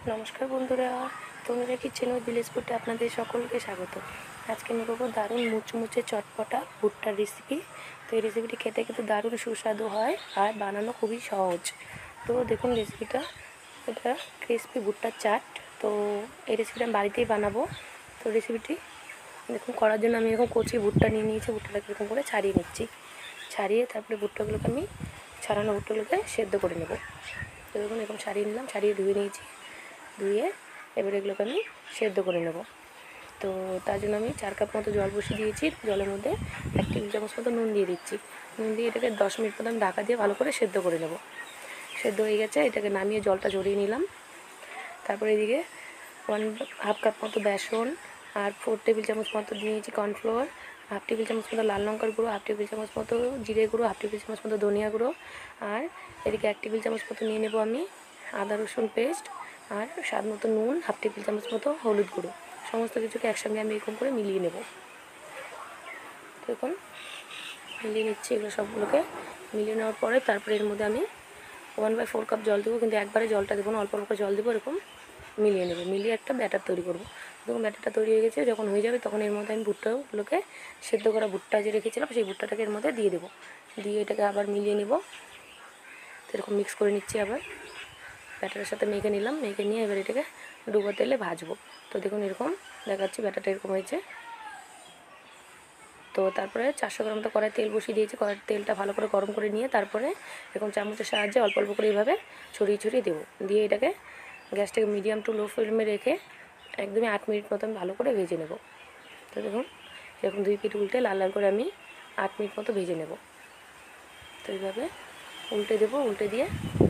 নমস্কার বন্ধুরা, তোমরা কিচেন ও ভিলেজ ফুডে আপনাদের সকলকে স্বাগত। আজকে আমি করবো দারুণ মুচমুচে চটপটা ভুট্টার রেসিপি। তো এই রেসিপিটি খেতে কিন্তু দারুণ সুস্বাদু হয় আর বানানো খুবই সহজ। তো দেখুন রেসিপিটা, এটা ক্রিসপি ভুট্টার চাট। তো এই রেসিপিটা আমি বাড়িতেই বানাবো। তো রেসিপিটি দেখুন করার জন্য আমি এরকম কচি ভুট্টা নিয়ে নিয়েছি। ভুট্টাটাকে এরকম করে ছাড়িয়ে নিচ্ছি। ছাড়িয়ে তারপরে ভুট্টাগুলোকে আমি ছাড়ানো ভুট্টাগুলোকে সেদ্ধ করে নেব। তো দেখুন এরকম ছাড়িয়ে নিলাম, ছাড়িয়ে ধুয়ে নিয়েছি। ধুয়ে এবার এগুলোকে আমি সেদ্ধ করে নেব। তো তার জন্য আমি 4 কাপ মতো জল বসিয়ে দিয়েছি। জলের মধ্যে 1 টেবিল চামচ মতো নুন দিয়ে দিচ্ছি। নুন দিয়ে এটাকে 10 মিনিট মতো আমি ঢাকা দিয়ে ভালো করে সেদ্ধ করে নেব। সেদ্ধ হয়ে গেছে, এটাকে নামিয়ে জলটা ঝরিয়ে নিলাম। তারপরে এদিকে 1/2 কাপ মতো বেসন আর 4 টেবিল চামচ মতো দিয়েছি কর্নফ্লোর, 1/2 টেবিল চামচ মতো লাল লঙ্কার গুঁড়ো, 1/2 টেবিল চামচ মতো জিরে গুঁড়ো, 1/2 টেবিল চামচ মতো ধনিয়া গুঁড়ো, আর এদিকে 1 টেবিল চামচ মতো নিয়ে নেব আমি আদা রসুন পেস্ট, আর স্বাদ মতো নুন, 1/2 টেবিল চামচ মতো হলুদ গুঁড়ো। সমস্ত কিছুকে একসঙ্গে আমি এরকম করে মিলিয়ে নেব। দেখুন মিলিয়ে নিচ্ছি এগুলো সবগুলোকে। মিলিয়ে নেওয়ার পরে তারপরে এর মধ্যে আমি 1/4 কাপ জল দেবো, কিন্তু একবারে জলটা দেবো না, অল্প অল্প জল দেবো। এরকম মিলিয়ে নেব, মিলিয়ে একটা ব্যাটার তৈরি করব। দেখুন ব্যাটারটা তৈরি হয়ে গেছে। যখন হয়ে যাবে তখন এর মধ্যে আমি ভুট্টাগুলোকে, সেদ্ধ করা ভুট্টা যে রেখেছিলাম সেই ভুট্টাটাকে এর মধ্যে দিয়ে দেবো। দিয়ে এটাকে আবার মিলিয়ে নেব। তো এরকম মিক্স করে নিচ্ছি, আবার ব্যাটারের সাথে মেখে নিলাম। মেখে নিয়ে এবার এটাকে ডুবো তেলে ভাজবো। তো দেখুন এরকম দেখাচ্ছি, ব্যাটারটা এরকম হয়েছে। তো তারপরে 400 গ্রাম মতো কড়াই তেল বসিয়ে দিয়েছি। কড়াই তেলটা ভালো করে গরম করে নিয়ে তারপরে এরকম চামচের সাহায্যে অল্প অল্প করে এইভাবে ছড়িয়ে ছড়িয়ে দেবো। দিয়ে এটাকে গ্যাসটাকে মিডিয়াম টু লো ফ্লেমে রেখে একদমই 8 মিনিট মতো আমি ভালো করে ভেজে নেব। তো দেখুন এরকম 2 পিঠ উল্টে লাল লাল করে আমি 8 মিনিট মতো ভেজে নেব। তো এইভাবে উল্টে দেবো, উল্টে দিয়ে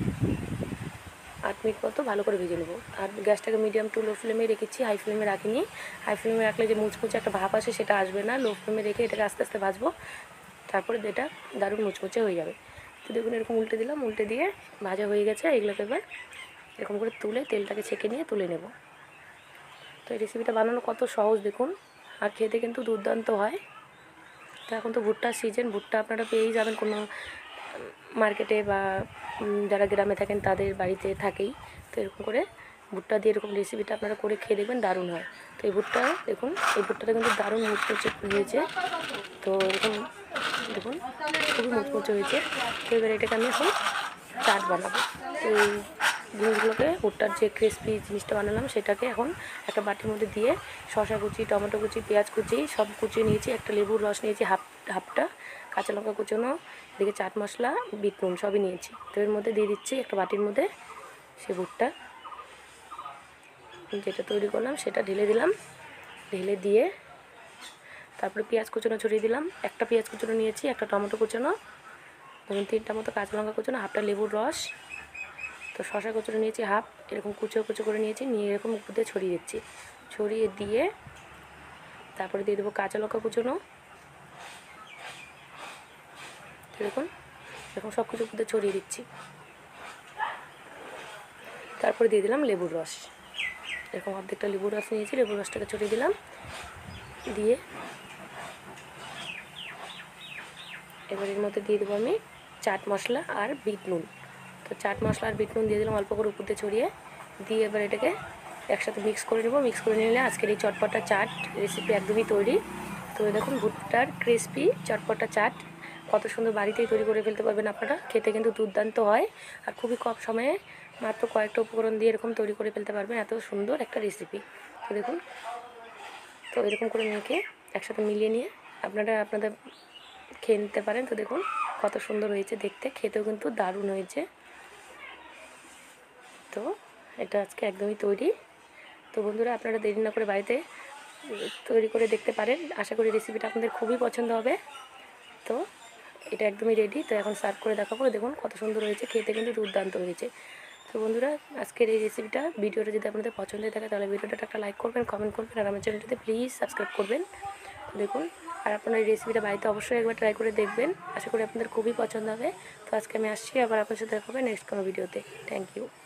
8 মিনিট মতো ভালো করে ভেজে নেব। আর গ্যাসটাকে মিডিয়াম টু লো ফ্লেমে রেখেছি, হাই ফ্লেমে রাখিনি। হাই ফ্লেমে রাখলে যে মুচমুচে একটা ভাপ আসে সেটা আসবে না। লো ফ্লেমে রেখে এটাকে আস্তে আস্তে ভাজবো, তারপরে এটা দারুণ মুচমুচে হয়ে যাবে। তো দেখুন এরকম উল্টে দিলাম, উল্টে দিয়ে ভাজা হয়ে গেছে। এগুলোকে এবার এরকম করে তুলে তেলটাকে ছেঁকে নিয়ে তুলে নেব। তো এই রেসিপিটা বানানো কত সহজ দেখুন, আর খেতে কিন্তু দুর্দান্ত হয়। তো এখন তো ভুট্টার সিজন, ভুট্টা আপনারা পেয়েই যাবেন কোনো মার্কেটে, বা যারা গ্রামে থাকেন তাদের বাড়িতে থাকেই। তো এরকম করে ভুট্টা দিয়ে এরকম রেসিপিটা আপনারা করে খেয়ে দেখবেন, দারুণ হয়। তো এই ভুট্টা দেখুন, এই ভুট্টাটা কিন্তু দারুণ মুচমুচে হয়েছে। তো এরকম দেখুন খুবই মুচমুচে হয়েছে। তো এবার এটাকে আমি এখন চাট বানাবো। তো এই জিনিসগুলোকে, ভুট্টার যে ক্রিসপি জিনিসটা বানালাম সেটাকে এখন একটা বাটির মধ্যে দিয়ে শসা কুচি, টমেটো কুচি, পেঁয়াজ কুচি সব কুচিয়ে নিয়েছি। একটা লেবুর রস নিয়েছি হাফটা, কাঁচা লঙ্কা কুচানো, এদিকে চাট মশলা, বিট নুন সবই নিয়েছি। তো এর মধ্যে দিয়ে দিচ্ছি একটা বাটির মধ্যে সে ভুট্টা যেটা তৈরি করলাম সেটা ঢেলে দিলাম। ঢেলে দিয়ে তারপরে পেঁয়াজ কুচানো ছড়িয়ে দিলাম। একটা পেঁয়াজ কুচানো নিয়েছি, একটা টমেটো কুচানো, ধরুন 3টা মতো কাঁচা লঙ্কা কুচানো, হাফটা লেবুর রস, তো শসা কুচুরি নিয়েছি হাফ, এরকম কুচো কুচো করে নিয়েছি। নিয়ে এরকম উপর দিয়ে ছড়িয়ে দিচ্ছি। ছড়িয়ে দিয়ে তারপরে দিয়ে দেবো কাঁচা লঙ্কা কুচোনো। দেখুন এরকম সব কিছু উপর দিয়ে ছড়িয়ে দিচ্ছি। তারপরে দিয়ে দিলাম লেবুর রস। এরকম অর্ধেকটা লেবুর রস নিয়েছি, লেবুর রসটাকে ছড়িয়ে দিলাম। দিয়ে এবার এর মধ্যে দিয়ে দেবো আমি চাট মশলা আর বিট নুন। তো চাট মশলা আর বিট নুন দিয়ে দিলাম অল্প করে উপর দিয়ে ছড়িয়ে দিয়ে এবার এটাকে একসাথে মিক্স করে নেব। মিক্স করে নিলে আজকের এই চটপটা চাট রেসিপি একদমই তৈরি। তো দেখুন ভুট্টার ক্রিসপি চটপটা চাট কত সুন্দর, বাড়িতেই তৈরি করে ফেলতে পারবেন আপনারা। খেতে কিন্তু দুর্দান্ত হয়, আর খুবই কম সময়ে মাত্র কয়েকটা উপকরণ দিয়ে এরকম তৈরি করে ফেলতে পারবেন। এত সুন্দর একটা রেসিপি। তো দেখুন, তো এরকম করে মেখে একসাথে মিলিয়ে নিয়ে আপনারা আপনাদের খেয়ে নিতে পারেন। তো দেখুন কত সুন্দর হয়েছে দেখতে, খেতেও কিন্তু দারুণ হয়েছে। তো এটা আজকে একদমই তৈরি। তো বন্ধুরা আপনারা দেরি না করে বাড়িতে তৈরি করে দেখতে পারেন। আশা করি রেসিপিটা আপনাদের খুবই পছন্দ হবে। তো এটা একদমই রেডি। তো এখন সার্ভ করে দেখাবো। দেখুন কত সুন্দর হয়েছে, খেতে কিন্তু দুর্দান্ত হয়েছে। তো বন্ধুরা আজকের এই ভিডিওটা যদি আপনাদের পছন্দ হয়ে থাকে তাহলে ভিডিওটা একটা লাইক করবেন, কমেন্ট করবেন, আর আমার চ্যানেলটাতে প্লিজ সাবস্ক্রাইব করবেন। দেখুন, আর আপনারা এই রেসিপিটা বাড়িতে অবশ্যই একবার ট্রাই করে দেখবেন। আশা করি আপনাদের খুবই পছন্দ হবে। তো আজকে আমি আসছি, আবার আপনার সাথে দেখা হবে নেক্সট কোনো ভিডিওতে। Thank you.